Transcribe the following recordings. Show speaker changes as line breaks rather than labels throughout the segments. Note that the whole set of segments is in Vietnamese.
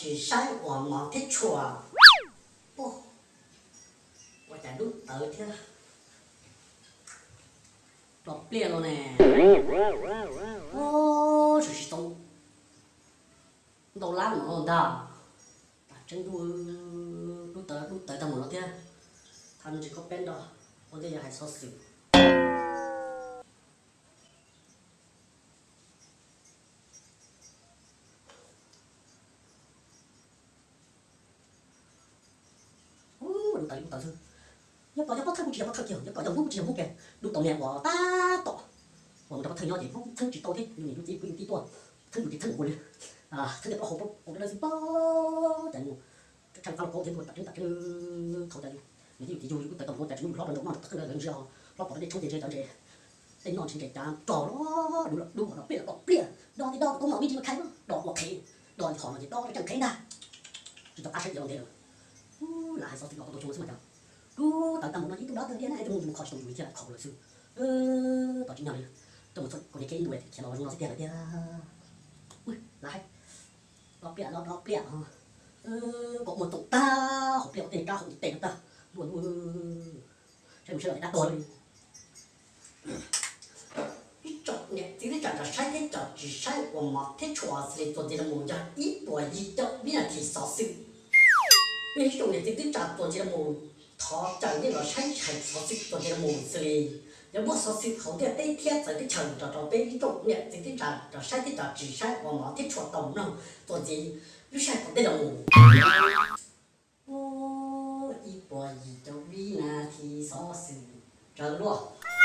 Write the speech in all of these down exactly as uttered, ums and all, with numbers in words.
chỉ sai của mà thế chùa ô và chả đút tới thế đọc bia luôn nè ô chỉ tông đâu lắm nữa đâu chân đu đu tới đu tới tầm một nó thế thành chỉ có bên đó còn đây là hay so sánh tại tại sao nhớ có nhớ bắt thân chỉ bắt thân kiểu nhớ có dòng bút chỉ dòng bút kìa lúc tàu nhẹ của ta tọ còn ta bắt thân nhau thì không thân chỉ to thế nhưng mình chỉ quy tí to thân chỉ thân của mình à thân để bao hộp hộp đây là gì bao chẳng chẳng cao có thêm một tập tập không tại nếu chỉ dùng cái tập một tại chúng nó nó mà thân là gần sao nó bỏ đi trong tiền chơi tao chơi tên non trên cái trà trò đó đúng là đúng là biết là biết đo thì đo có màu biết mà khai đo một khí đo thì khỏi mà đo chẳng thấy nào chúng ta sẽ làm thế là hay sao thì họ tôi chung mà chẳng cứ tận tầm nó những cái đó tôi đi này tôi muốn khó chịu như thế là khó là sự tao chỉ nhau đi tôi một số còn cái đuôi thì nó nó sẽ tiền là tiền ui lại nó bịa nó nó bịa có một tụng ta học bịa tiền cao không tiền ta buồn buồn xem xem lại đã tôi cái chọn này thì cái chọn là sai cái chọn chỉ sai của mà thế chùa thì tôi chỉ là một cái ít tuổi gì đâu biết là thì sao sự bây giờ này thì cái chặt tôi chỉ là một thọ chẳng như là sai sai sao sự tôi chỉ là một xử lý nếu mà sao sự không thể tây thiên tới cái trường cho cho bây giờ này thì cái chặt là sai cái chặt chỉ sai của mà thế chùa tổng nào tôi chỉ lúc sai có đây là một ô ít tuổi gì đâu biết là thì sao sự trở luôn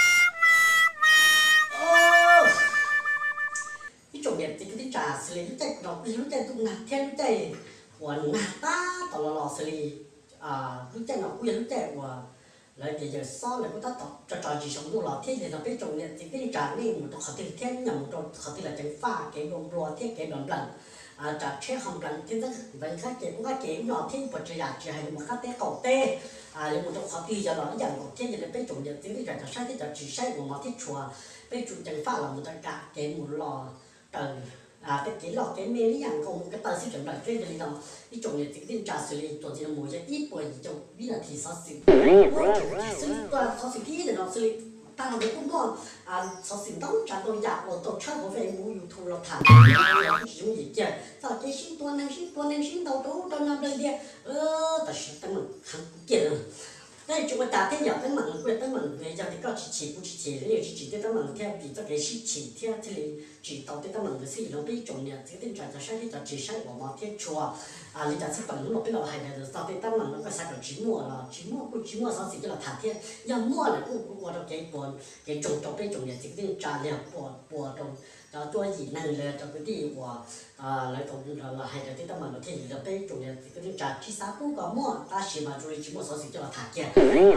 cái chỗ này thì cái trà xử lý chạy nó lúc chạy tụng nạt theo lúc chạy của nạt ta tao là lò xử lý à lúc chạy nó quy lúc chạy của lại bây giờ sau này chúng ta tập cho trò chỉ sống đủ lò thế thì nó cái chỗ này thì cái trà này một khẩu tiền theo nhầm một khẩu tiền là tránh pha cái đồng rùa thế cái đồng lần à trà chế hồng lần thế đó vậy khác cái cũng có cái nhỏ thế và chỉ là chỉ hay một khác té cầu tê à một trong khẩu tiền giờ nó dần một thế thì cái chỗ này thì cái trà sai cái trà chỉ sai của nó thế chùa bây chủ tránh pha là một cả cái một lò trời à cái cái lọ cái mê lý hàng không cái tài xế chuẩn lại cái gì đâu cái chỗ này thì cái trà xử lý chỗ gì là mùi cho ít bồi gì trong biết là thì sao xử xử lý qua sao xử lý để nó xử lý ta làm được cũng ngon à sao xử đóng trà tôi giả của tôi chắc có về mua youtube là thẳng dùng gì chứ sao cái xin tuần năng xin tuần năng xin đầu đấu trong năm đây đi ơ ta sẽ tăng mình khăn kia đây chúng ta thấy nhiều cái mảng quên cái mảng về giờ thì có chỉ chỉ cũng chỉ chỉ nếu chỉ chỉ cái mảng theo thì cái chỉ chỉ theo thì chỉ tao cái mảng cái gì nó bị trồng nhà cái tình trạng sai thì chỉ sai của mà theo chùa à lý giải sẽ bằng nó cái nào hay là sao cái mảng nó cái sai của chỉ mua là chỉ mua cũng chỉ mua sao thì cái là thả theo giờ mua là cũng cũng qua được cái buồn cái trồng trồng cái trồng nhà cái tình trạng là buồn buồn trồng cho tôi gì năng là cho cái gì của à lại trồng là hay là cái mảng nó theo là cái trồng nhà cái tình trạng chỉ sao cũng có mua ta chỉ mà rồi chỉ mua sao thì cho là thả kia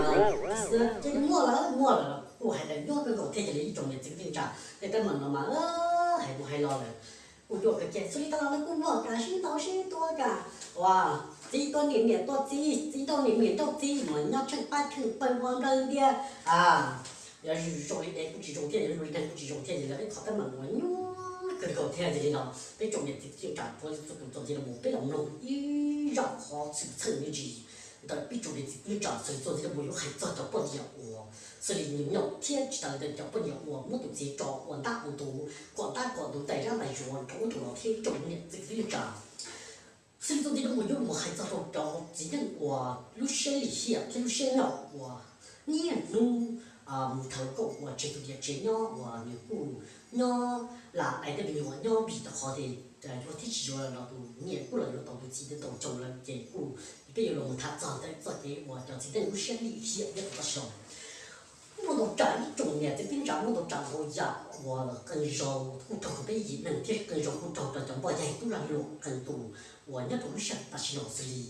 cái mua là mua là cô hay là nhốt cái đồ thế thì trong này chính trạng để cái mình mà hay một hay lo rồi cô cho cái chuyện suy tao nó cũng mua cả suy tao suy to cả wow chỉ to niệm niệm to chỉ chỉ to niệm niệm to chỉ mà nhau chân ba chân bảy quan đơn đi à giờ rồi để cũng chỉ dùng thế rồi để cũng chỉ dùng thế thì là cái khó cái mình mà nhốt cái đồ thế thì nó cái trong này chính trạng tôi tôi tôi chỉ là một cái đồng nông ý rất khó sự thành như gì但是比主的你长所以做这个没有很早的不了我，所以你要天知道的叫不了我，我都是找广大广度，广大广度带上来说，找到了天中年这个长，所以做这个没有我很早都找，只能我路线里些，路线了我，你弄啊头个我这个也这样我你不那là ai cái điều nhau bị tập họ thì cho thích chỉ là nó tụ nhẹ cũng là nó tụ chỉ để tụ trồng là cái cũng cái điều là một tháp tròn đấy cho cái và cho chỉ để nó xem lý hiện nhất là sao một đồ trái trồng nhẹ thì bên trong một đồ trái hồi dạ và cần rau cũng trồng cái gì nên thiết cần rau cũng trồng trồng bao nhiêu cũng là lộ cần tụ và nhất là sẽ ta chỉ nó xử lý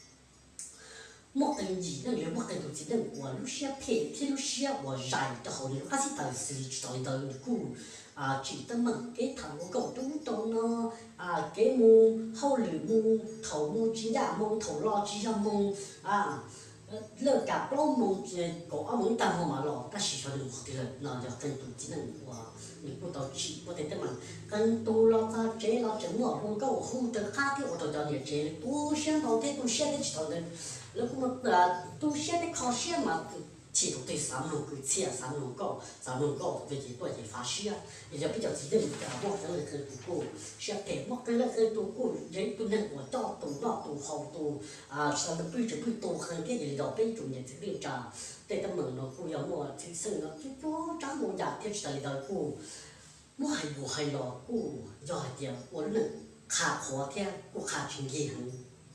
một cái gì nên nếu một cái đồ chỉ nên và lúc sẽ phê thì lúc sẽ và dài cho họ nếu các sĩ tài xử lý cho tới cũng à chỉ tâm mừng cái thằng cậu chúng tôi nó à cái mù hậu lử mù thầu mù chỉ là mù thầu lo chỉ là mù à lỡ cả bao mong có ông muốn tao mà lọ ta chỉ cho được một cái lần nào giờ cần tụ chỉ năng của những cô tao chỉ có thể mà cần tụ lo ta chế lo chấn mở luôn có không được khác cái ô tô cho địa chế tu xem tao thế tu xem đấy chỉ tao đấy lúc mà là tu xem đấy khó xem mà chỉ tụ tới sáu lồng cái chia sáu lồng có sáu lồng có về chỉ tuổi chỉ phá xia bây giờ bây giờ chỉ để cả một cái là cái tụ cô sẽ kể một cái là cái tụ cô giấy tu năng của cho tụ đó tụ hậu tụ à sau đó bây giờ bây tụ hơn cái gì đó bây chủ nhà chỉ đi trả để tâm mừng nó cô giống một thì sinh nó chứ chú cháu một giả thiết là đời cô mua hay mua hay lo cô do tiền ổn định khá khó theo cô khá chính gì hẳn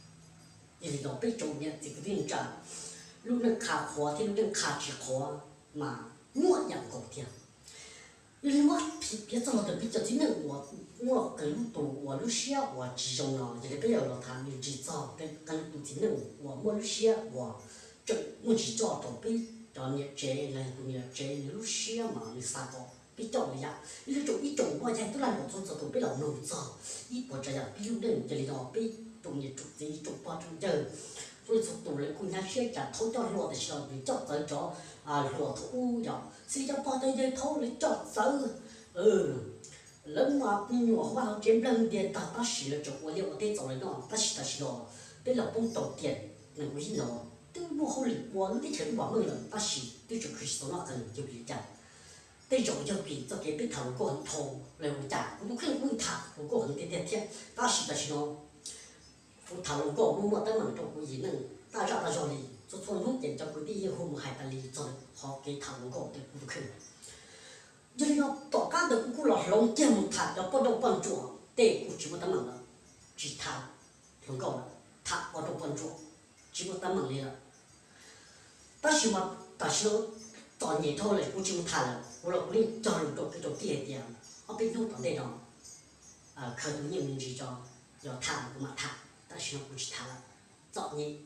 gì đó bây chủ nhà chỉ đi trả lúcนั้นขาขวาที่lúcนั้นขาจีขวามามั่วอย่างกบเทียม因为ผิด别做的比较真的我我跟路途我路线我集中了这里不要了他们制造跟跟路真的我我路线我这我制造到比到你这来到你这你路线嘛你啥个比较的呀你种一种我在都来我做做都比较弄造一波这样比路人这里头比种你种这一种包种这tôi thuộc tụ lại cùng nhau xe trả thấu cho lúa thì sợ bị chọc tới cho à lúa thu rồi xin cho bao tay dây thấu lấy chọc sâu ừ lớn mà nhỏ hoa trên lần tiền ta ta xí là chọc我liệu我得走来弄ta xí ta xí lo bây giờ bông đầu tiền nên cái gì nó tôi mua không được我那钱我们了ta xí tôi chụp cái số nó cần chụp gì chả tôi chụp cho bị cho cái biết thầu có hình thầu lại một chả cũng không không thả cũng có hình tiền tiền tiền ta xí ta xí nó phụ thảo luận có mua tới mình trong cái gì nữa ta ra ta rồi cho thôn hướng tiền cho cái đi hôm hai ta đi rồi họ cái thảo luận có thì cũng không giờ nó tỏ cả được cũng là lòng tiền một thằng cho bắt đầu bận chùa để cũng chỉ một tấm bằng chỉ thảo luận có thảo bắt đầu bận chùa chỉ một tấm bằng này là ta chỉ mà ta chỉ tỏ nhẹ thôi là cũng chỉ một thằng là cũng là cũng đi cho được cái cái đầu tiên tiền ở bên trong tận đây đó à khởi đầu nhiều mình chỉ cho cho thảo cũng mà thảo ta chỉ cũng chỉ thảo chọn nhỉ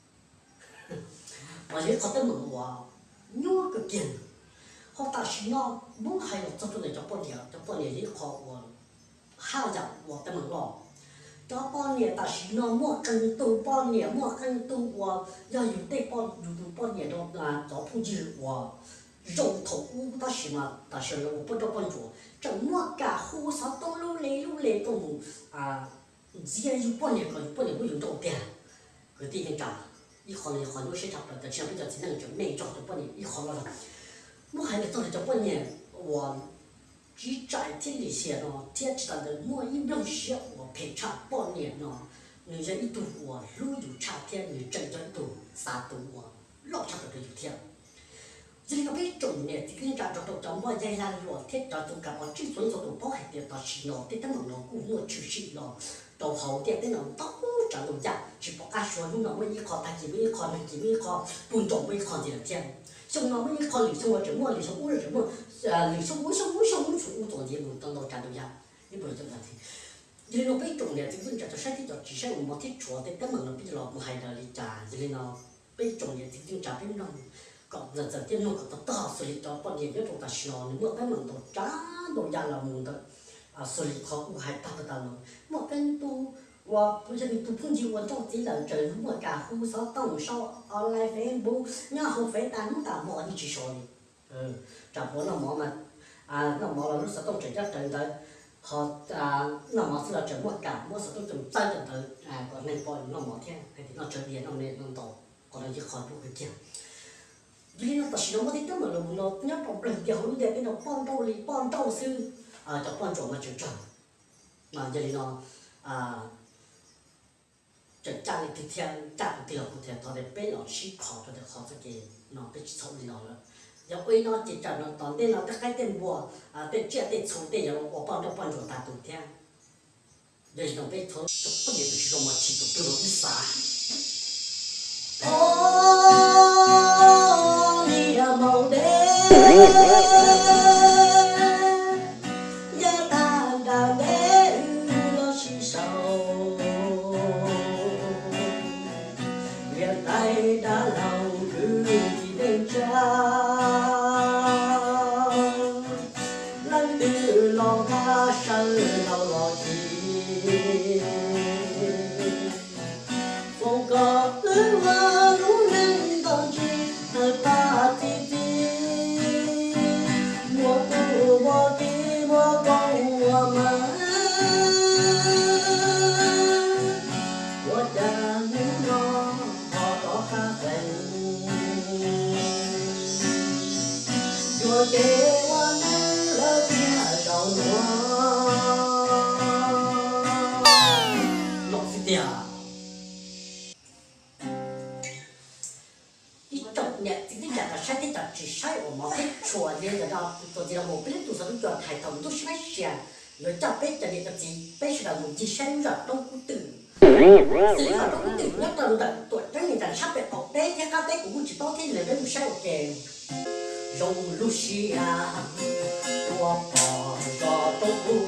và nếu có tới mượn hòa nhua cái tiền họ ta chỉ nó muốn hay là cho tôi này cho bọn nhà cho bọn nhà đi họ và hao dạo và tới mượn lò cho bọn nhà ta chỉ nó mua cân tu bọn nhà mua cân tu và do dùng tay bọn dùng bọn nhà đó là cho phụ nữ và rộng thổ ta chỉ mà ta chỉ là một bọn cho bọn chủ chẳng mua cả khu sáu tông lưu lệ lưu lệ tông à只要有半年个，半年我用到点，个地方涨，一行一行都市场的，像比较只能就每涨就半年一行了。我还没做的这半年，我只在天里些咯，天知道的我一两些我陪差半年咯，人家一度我路有差天，你整整度三度我老差不多有天。这个被种呢，这个人家做到做我在那落天做到干我最准做到包海的到是咯，得等我咯，我我出去咯。đầu hậu tiền tới nào tóc trả đồng giá chỉ có cá số lúc nào mới đi kho ta chỉ mới kho mình chỉ mới kho buồn trộm mới kho gì là tiền xong nó mới kho lì xong rồi chấm mua lì xong uống rồi chấm mua lì xong uống xong uống xong uống xong uống rồi gì buồn tao đầu trả đồng giá như bây giờ là thì vì nó bây trộm này thì cũng trả cho sai thì chỉ sai một thiết chúa thì tất mà nó bây giờ một hai đời lì trả vì nó bây trộm này thì cũng trả bên nó còn giờ giờ tiền nó còn tao xử lý cho bọn gì nhất trong ta xí nó nếu mà cái mình đầu trả đồng giá là muốn đó à xử lý khó cũng hay ta ta nó một cái tu và bây giờ mình tu phương chịu quan trọng chỉ là trời lúc mà cả khu sáu tổng sau online Facebook nhá không phải ta nó ta mọi đi chỉ số đi ừ trả vốn là mọi mà à nó mọi là lúc sáu tổng trời chắc trời tới họ à nó mọi là trời một cả mỗi sáu tổng trời tay trời tới à còn nên coi nó mọi thế thì nó trời biển nó nên nó tổ còn là chỉ khỏi buộc cái kia vì nó ta chỉ nó mới thấy mà là nó nhớ trong lần kia hôm nay cái nó bon đâu li bon đâu sư à cho bon chỗ mà chịu trời mà giờ nó àจะจ้างที่เที่ยงจ้างที่เราพูดถึงตอนนี้เป็นเราชี้ขอตอนนี้ขอสักกี่เราไปชมเราแล้วยังไอ้เราจิตใจเราตอนนี้เราจะใกล้เต็มบัวอ่าเต็มเจี๊ยเต็มชมเต็มอย่างเราปั้นเราปั้นจนตาตุ่มเที่ยงเดี๋ยวเราไปทนจะปั้นอย่างที่เรามาชี้ตัวตัวที่สาโอ้ยอย่ามองเด้đã lâu cứ đi đêm trao lắng từ lo tha sâu lo lo chi không có cứ hoa lũ nâng 给我们了点绕暖。老师的啊，一整年今天讲的山地的只晒我们会说的的到做的我不能读什么叫抬头都是那些，有这辈子的个几辈子的我几生日都不得。xử lý vào trong tỉnh nhất là đợt tuổi trong những đợt sắp về ở đây theo các đây cũng chỉ bao thế là bên sai một kề rồng Lucia của bò cho tôi vui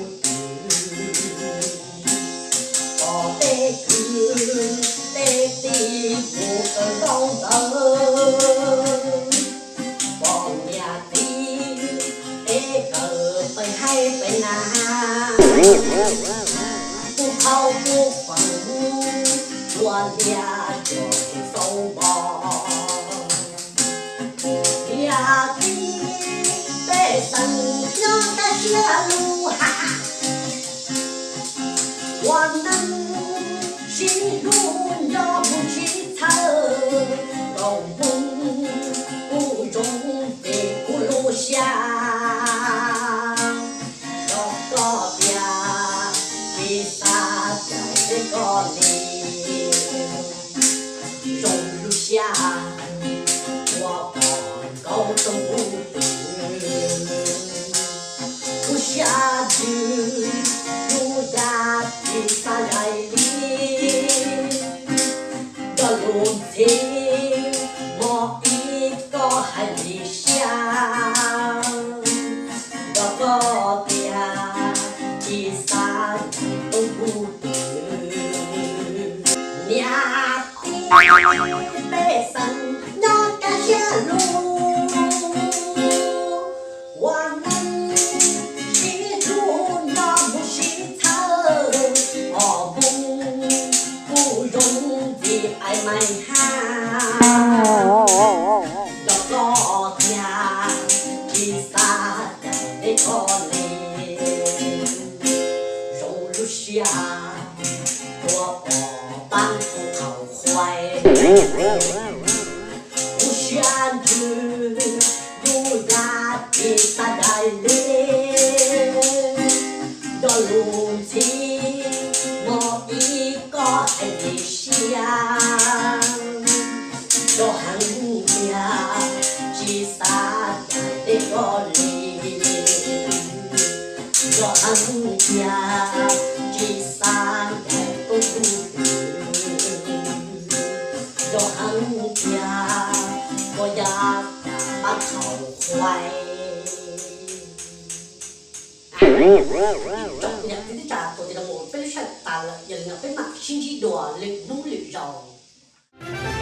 có tê cứ tê tì của cơn rau tơ bò nhà tí tê cờ phải hay phải nà不靠不放，我俩就走吧。呀的，北山那个线路哈哈，我能心中要不去走，老公不中的不落下。个里容如下，我把高中不不下去，如家的山来里的路径，我一个还理想，我个家的山都不对。nhà đi bê sân nó cả xe lù hoàn năng chỉ luôn nó một sĩ thơ họ vùng phụ rung vì ai mày ha nó có nhà chỉ xa để con lên rung lúc xa của bỏ banภูเขาควายผู้ชานจือดูยาที่ตาได้เลี้ยดอลุงทีมออีก็ให้ดิเชียดอหังยาจีสาได้ก็ลีดอหังยาจีสาได้ก็ดูcho hắn nhà có nhà bắt hậu khoai trong nhà cái trà tôi thì là một cái sạch tàn là dần là cái mặt xin đi đùa lịch nung lịch rầu